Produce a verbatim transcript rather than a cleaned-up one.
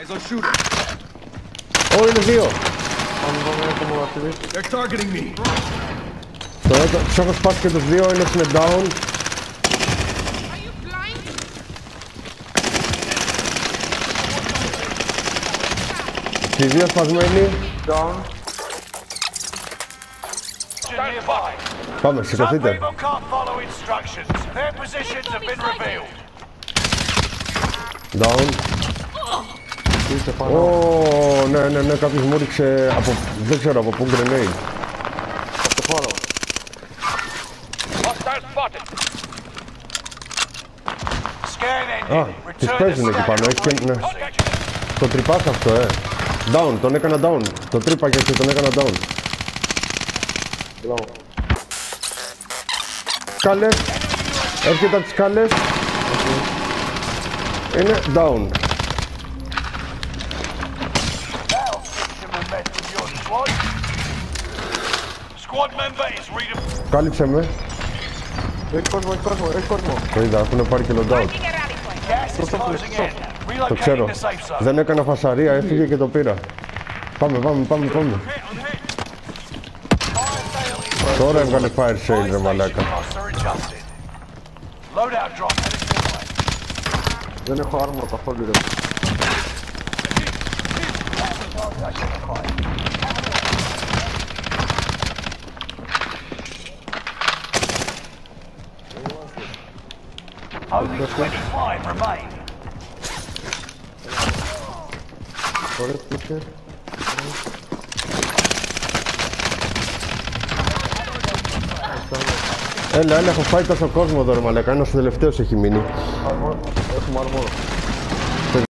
Ω, είναι δύο. Τους έχω σπάσει και τους δύο, είναι είναι down. Και οι δύο σπασμένοι. Down. Πάμε, σηκωθείτε. Down. Ω, ναι, ναι, ναι, κάποιος μου ρίξε από... δεν ξέρω από πού grenade. Από το πάνω. Α, τις παίζουν εκεί πάνω, έχει και... ναι. Το τρυπάς αυτό, ε. Down, τον έκανα down. Το τρύπα και τον έκανα down. Μπράβο. Σκάλες. Έρχεται από τις σκάλες. Είναι down. Κάλυψε με. Έχει κόσμο, έχει κόσμο, έχει κόσμο. Το είδα, έχουνε πάρει και loadout. Το ξέρω. Δεν έκανα φασαρία, έφυγε και το πήρα. Πάμε, πάμε, πάμε, πάμε. Τώρα έβγαλε fire sale, ρε μαλάκα. Δεν έχω άρμα καθόλου, ρε. Only twenty-five remain. Ωραία, πούσε. Έλα, έλα, έχω φάει τόσο κόσμο εδώ ρε μαλάκα, ένας τελευταίος έχει μείνει. Έχουμε άρμο.